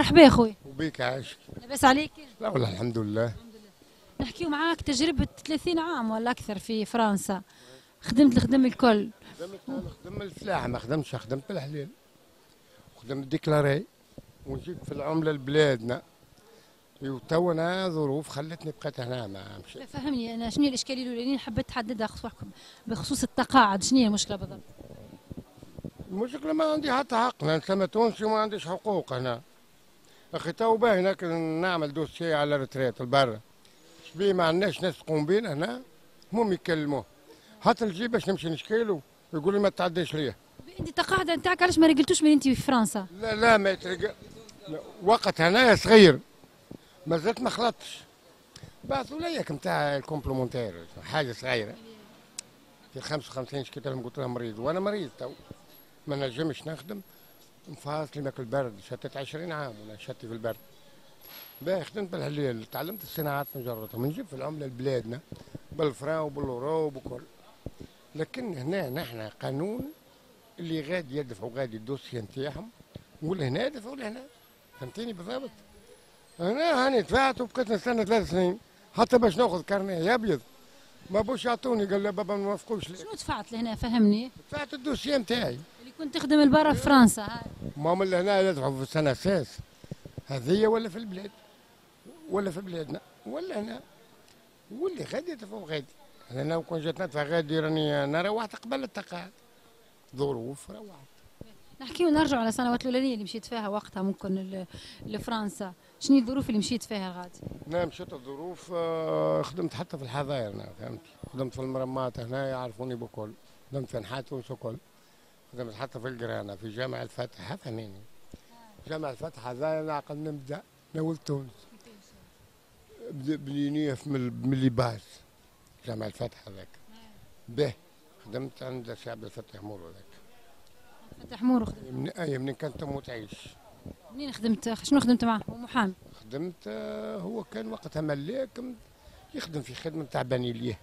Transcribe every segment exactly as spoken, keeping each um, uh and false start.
مرحبا خويا. وبيك عايشك. لاباس عليك؟ لا والله الحمد لله. نحكيو معاك تجربة ثلاثين عام ولا أكثر في فرنسا، خدمت الخدم الكل. خدمت انا خدم الفلاحه، ما خدمتش، خدمت بالحلال وخدمت ديكلاري ونجيب في العمله لبلادنا. وتو انا ظروف خلتني بقيت هنا ما مشيت. فهمني أنا شنو الإشكالية الأولى اللي حبيت تحددها بخصوص التقاعد، شنو هي المشكلة بالضبط؟ المشكله ما عندي حتى حق، انا انسان تونسي وما عنديش حقوق هنا. اخي تو باهي هناك نعمل دوسيي على الريتريت لبرا، شبيه ما عندناش ناس تقوم بينا هنا، هم يكلموه حتى نجي باش نمشي نشكيله يقول لي ما تعديش ليه. انت التقاعد نتاعك علاش ما رجلتوش من انت في فرنسا؟ لا لا ما يترقى وقت هنايا صغير ما زلت ما خلطتش، بعثوا لي نتاع الكومبلومونتير حاجه صغيره في خمسة وخمسين شكيت لهم قلت لهم مريض وانا مريض تو ما نجمش نخدم، مفاصلي ماكل برد، شتت عشرين عام وانا شتي في البرد. باهي خدمت بالهليل، تعلمت الصناعات مجرتهم نجيب في العمله لبلادنا بالفرا وبالورو وبكل. لكن هنا نحن قانون اللي غادي يدفعوا غادي الدوسيه نتاعهم، ولا هنا يدفعوا لهنا، فهمتيني بالضبط؟ هنا هاني دفعت وبقيت نستنى ثلاث سنين حتى باش ناخذ كارنيه ابيض ما بوش يعطوني، قال لا بابا ما نوافقوش ليه. شنو دفعت لهنا فهمني؟ دفعت الدوسيه نتاعي اللي كنت تخدم لبرا في فرنسا. هاي ما من هنا يدفعوا في السنه اساس هذه ولا في البلاد ولا في بلادنا ولا هنا، واللي غادي يدفعوا غادي. انا لو كنت جات ندفع غادي راني انا روحت قبل التقاعد، ظروف روحت. نحكيو نرجعوا على السنوات الاولانيه اللي مشيت فيها وقتها ممكن لفرنسا، شنو الظروف اللي مشيت فيها غادي؟ انا مشيت الظروف آه، خدمت حتى في الحظاير انا فهمت، خدمت في المرمات هنا يعرفوني بكل، خدمت في نحات وكل، خدمت حتى في القرانه في جامع الفتح فهميني. جامع الفتح هذا انا عقل نبدا نول تونس بلينيف من اللباس جامع الفتح هذاك به، خدمت عند سي عبد الفتاح مور هذاك. فتح مور خدمت من اي منين كانت تموت تعيش. منين خدمت؟ شنو خدمت معاه؟ هو محامي؟ خدمت آه، هو كان وقتها ملاك يخدم في خدمه تاع بنيليه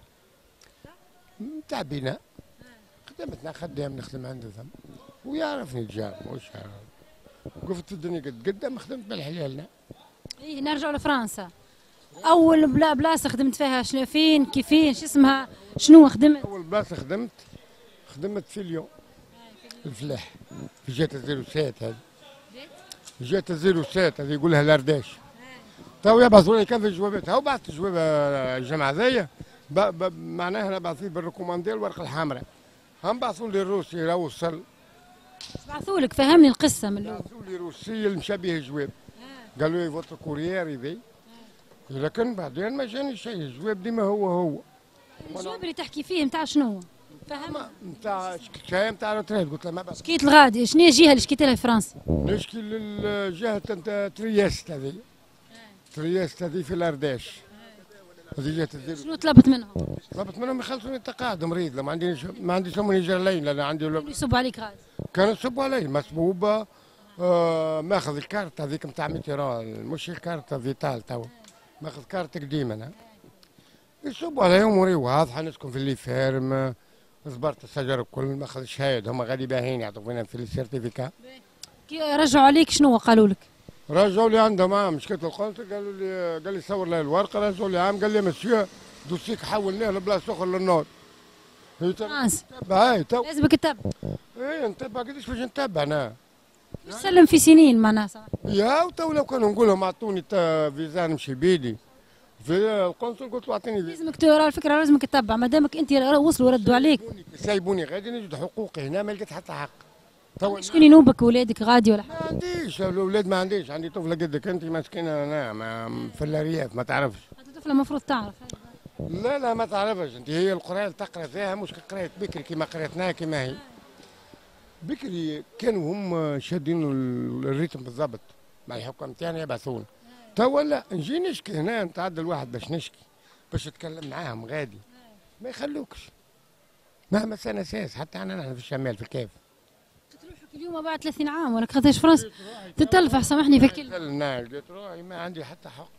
تاع بناء، خدمتنا خدام نخدم عنده ثم ويعرفني الجار مش عارف. وقفت في الدنيا قد قدام خدمت بالحلالنا. ايه نرجعوا لفرنسا. اول بلا بلاصه خدمت فيها شنو فين كيفين شو اسمها شنو خدمت؟ اول بلاصه خدمت خدمت في اليوم الفلاح في جهه الزيرو سات هذه، جهه الزيرو سات هذه يقولها الارداش. تو يبعثوا لي كان في جوابات، هاو بعثت جواب الجماعه ذي معناها انا بعث فيه بالريكوماندي الورقه الحمراء، هم بعثوا لي الروسي راه وصل. بعثوا لك فهمني القصه من الاول. بعثوا لي روسي المشابه جواب، قالوا لي فوتر كوريير ذي، لكن بعدين ما جاني شيء، الجواب ديما هو هو. الجواب اللي تحكي فيه نتاع شنو؟ فهم نتاع شكايه نتاع روتريت، قلت له ما بأس. شكيت الغادي شنو هي الجهه اللي شكيت لها في فرنسا؟ نشكي للجهه نتاع تريست هذه، تريست هذه في الارداش، هذه جهه الزيرو. شنو طلبت منهم؟ طلبت منهم يخلصوني التقاعد مريض، لا ما عنديش ما عنديش هم يجرلين، لا عندي يصبوا عليك غادي. كانوا يصبوا علي مسبوبه آه ماخذ الكارت هذيك نتاع ميتيران مش الكارت فيتال تو، ماخذ كارت قديم انا، يصبوا علي اموري واضحه، نسكن في اللي فارم، صبرت الشجر الكل، ماخذ شهايد هم غادي باهين يعطونا في السيرتيفيكا. كي رجعوا عليك شنو قالوا لك؟ رجعوا لي عندهم عام مشكلة القنصل، قالوا لي قال لي صور لي الورقة، رجعوا لي عام قال لي مسيو دوسيك حولناه لبلاصة أخرى للنور. فرنسا هاي تو لازمك تتبع. ايه نتبع قداش باش نتبع انا؟ سلم في سنين معناها صح. يا وتو لو كانوا نقول لهم اعطوني فيزا نمشي بيدي في القنصل قلت له اعطيني فيزا. لازمك ترى الفكره لازمك تتبع ما دامك انت وصلوا ردوا عليك. سايبوني غادي نجد حقوقي هنا ما لقيت حتى حق. تو شكون ينوبك ولادك غادي ولا ما عنديش الاولاد ما عنديش، عندي طفله قدك انت مسكينه انا ما في الارياف ما تعرفش. انت طفله المفروض تعرف. لا لا ما تعرفش انت، هي القرايه اللي تقرا فيها مش قرايه بكري كما قريتناها كما هي. بكري كانوا هم شادين الريتم بالضبط مع الحكم تاعنا يبعثون. تو لا نجي نشكي هنا نتعدى الواحد باش نشكي باش نتكلم معاهم غادي ما يخلوكش مهما سنه اساس، حتى انا نحن في الشمال في الكيف. تروحك اليوم بعد ثلاثين عام ولا خذيتش فرنسا تتلفح سامحني في الكلمه. لا لقيت روحي ما عندي حتى حق.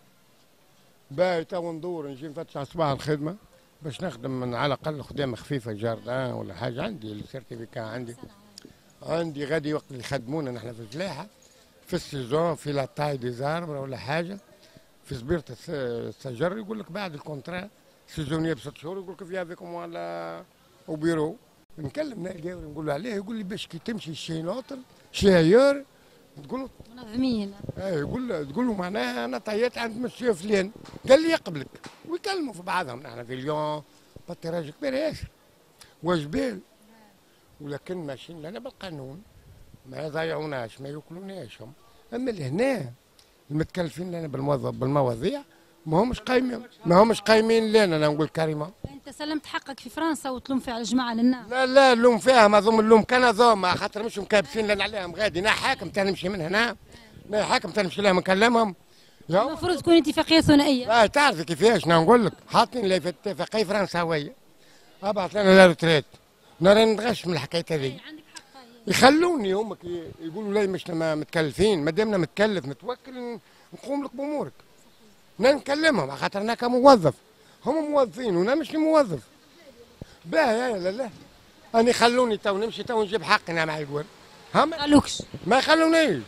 باهي تو ندور نجي نفتش على صباح الخدمه باش نخدم من على الاقل خدامه خفيفه جاردان ولا حاجه، عندي السيرتيفيكا عندي عندي غادي وقت اللي يخدمونا نحن في الفلاحه في السيزون في لا تاي دي زاربر ولا حاجه، في صبيره الس- الشجر يقول لك بعد الكونترا سيزونيه بست شهور، يقول لك في افيك ولا او بيرو. نكلم ناس جاوري نقول له عليه، يقول لي باش كي تمشي شي نوتر شي ايور تقول له منظمين. ايه، يقول له تقول له معناها انا طيت عند مسيو فلان، قال لي يقبلك، ويكلموا في بعضهم. نحن في ليون بطيراج كبير ياسر وجبال، ولكن ماشيين لنا بالقانون، ما يضيعوناش ما ياكلوناش هم. اما لهنا المتكلفين لنا بالموظف بالمواضيع ما همش قايمين، ما همش قايمين لنا. انا نقول كريمه انت سلمت حقك في فرنسا وتلوم في على الجماعه للناس. لا لا اللوم فيها، ما ظن اللوم كان ظوم، خاطر مش مكابسين لنا عليهم غادي. نا حاكم تاني نمشي من هنا، نا حاكم تاني نمشي لهم نكلمهم. يا المفروض تكون اتفاقيه ثنائيه. لا تعرفي كيفاش، انا نقول لك حاطين لي في اتفاقيه فرنساويه، ابعث لنا لا روتريت، نرى نتغش من الحكايه هذه. عندك حق. يخلوني هم كي يقولوا لي مش ما متكلفين، ما دامنا متكلف متوكل نقوم لك بامورك. انا نكلمهم خاطر انا كموظف، هم موظفين وانا مش موظف. باهي لا لا انا خلوني تو نمشي تو نجيب حقي انا مع القوار، هم قالوكش. ما يخلونيش.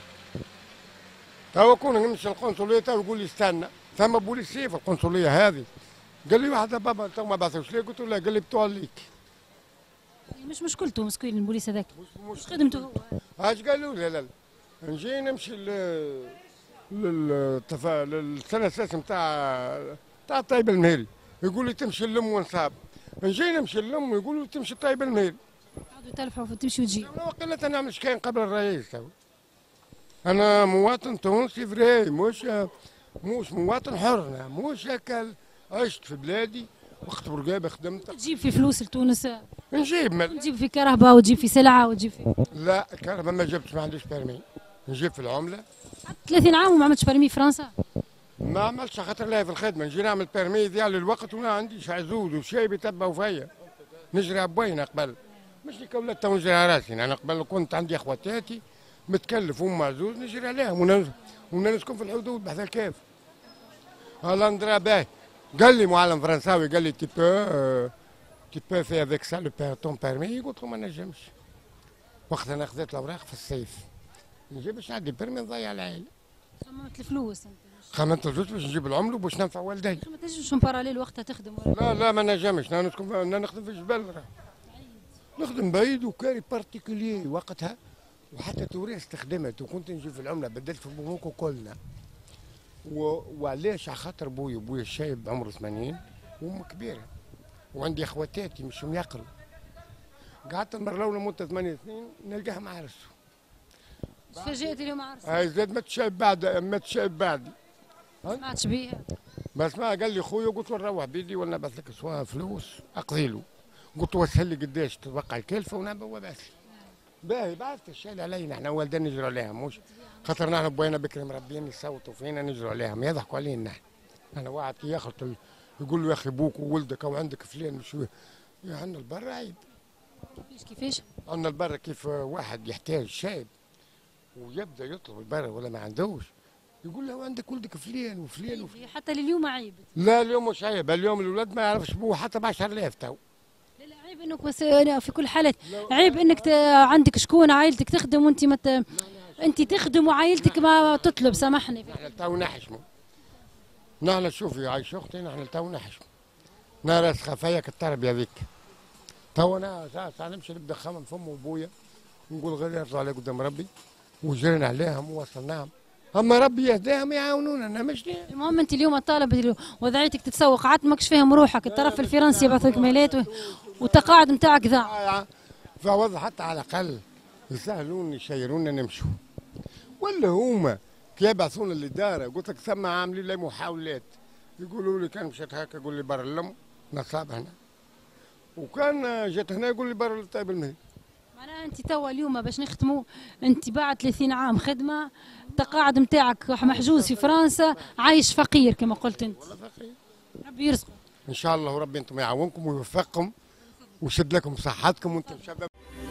تو كون نمشي القنصليه تو يقول لي استنى، ثم بوليسي في القنصليه هذه. قال لي واحد بابا تو ما بعثوش ليه؟ قلت له لا، قال لي بتوع ليك. مش مشكلته مسكين البوليس هذاك، مش مش خدمته هو. اش قالوا لي؟ لا لا نجي نمشي لل للتفا... للسنه السادسه نتاع نتاع طيب المهيري، يقول لي تمشي للم ونصاب. نجي نمشي للم ويقولوا لي تمشي طيب المهيري. قعدوا يتلفحوا تمشي وتجي. انا وقلت انا نعمل كاين قبل الرئيس تو. انا مواطن تونسي فري، مش مش مواطن حر، أنا مش هكا. عشت في بلادي وقت برقابه خدمت. تجيب في فلوس لتونس، نجيب مال. تجيب في كهرباء وتجيب في سلعه وتجيب في لا الكهرباء ما جبتش، ما عنديش بيرمي. نجيب في العمله. ثلاثين عام وما عملتش برمي في فرنسا. ما عملتش خاطر لها في الخدمه، نجي نعمل بيرمي يضيع لي الوقت وانا عنديش عزوز وشايب يتبعوا فيا. نجري بوينه قبل، مش اللي ولات تو نجري على راسي. انا قبل كنت عندي اخواتاتي متكلف هم عزوز نجري عليهم ون- ونسكن في الحدود بحذا الكيف. هالاندرا باهي قال لي معلم فرنساوي، قال لي تي بو تي بو في افيك سا لو بير تون بيرمي. قلت له ما نجمش. وقت انا خذيت الاوراق في الصيف نجيب باش نعدي بيرمي نضيع العائله. خممت الفلوس انت. خمنت الفلوس باش نجيب العمله وباش ننفع والدي. ما تنجمش من باراليل وقتها تخدم ولا. لا لا ما نجمش، انا نسكن انا نخدم في الجبل، راه نخدم بعيد وكاري بارتيكولي وقتها، وحتى توريس استخدمت وكنت نجي في العمله بدلت في البنوك وكلنا. و... وعلاش؟ على خاطر بويا، بويا شايب عمره ثمانين وام كبيره، وعندي اخواتاتي مشهم يقروا. قعدت المره الاولى مده ثمانية سنين نلقاها مع عرسه. تفاجئت اليوم عرس. هاي زاد ما تشايب بعد، ما تشايب بعدي. ما سمعتش بيها. بس ما قال لي خويا، قلت له نروح بيدي ولا نبعث لك سواء فلوس اقضي له. قلت له وسهل لي قداش تتوقع الكلفه ونبى وبس. باهي بعثت الشايل علينا احنا والدين نجروا عليهم، مش خاطر نحن بوينا بكري مربيين يصوتوا فينا نجروا عليهم يضحكوا علينا نحن. انا واحد كي ياخذ ال- يقول له يا اخي بوك وولدك او عندك فلان مش يا عندنا البر عيب. كيفاش كيفاش؟ عندنا البر كيف واحد يحتاج شايب ويبدا يطلب البر ولا ما عندوش، يقول له عندك ولدك فلان وفلان وفلان. حتى لليوم عيب. لا اليوم مش عيب، اليوم الولاد ما يعرفش بوه حتى ب عشرة آلاف تو. لا لا عيب انك بس في كل حالة عيب انك ت... عندك شكون عائلتك تخدم وانت ما ت... انت تخدم وعائلتك ما تطلب. سامحني. نحن تو نحشموا. نحن شوفي عايش اختي، نحن تو نحشموا. ناس خفايا التربيه ذيك. تو انا ساعه ساعه نمشي نبدا خمم فم وبويا نقول غير يرضى عليه قدام ربي، وجرينا عليهم ووصلناهم. اما ربي يهديهم يعاونونا، انا مش دي. المهم انت اليوم طالب وضعيتك تتسوق، عاد ماكش فاهم روحك. الطرف الفرنسي يبعث لك ميلات و... والتقاعد نتاعك ضاع. فوضع حتى على الاقل يسهلوني يشيرونا نمشوا. ولا هما كي يبعثونا للاداره قلت لك ثم عاملين لي محاولات، يقولوا لي كان مشيت هكا يقول لي بر اللم نصاب هنا، وكان جيت هنا يقول لي بر طيب المهي. معناها انت توا اليوم باش نختموا، انت بعد ثلاثين عام خدمه، التقاعد نتاعك محجوز في فرنسا، عايش فقير كما قلت انت. والله فقير. ربي يرزقك ان شاء الله وربي انتم يعاونكم ويوفقكم ويشد لكم صحتكم وانتم شباب.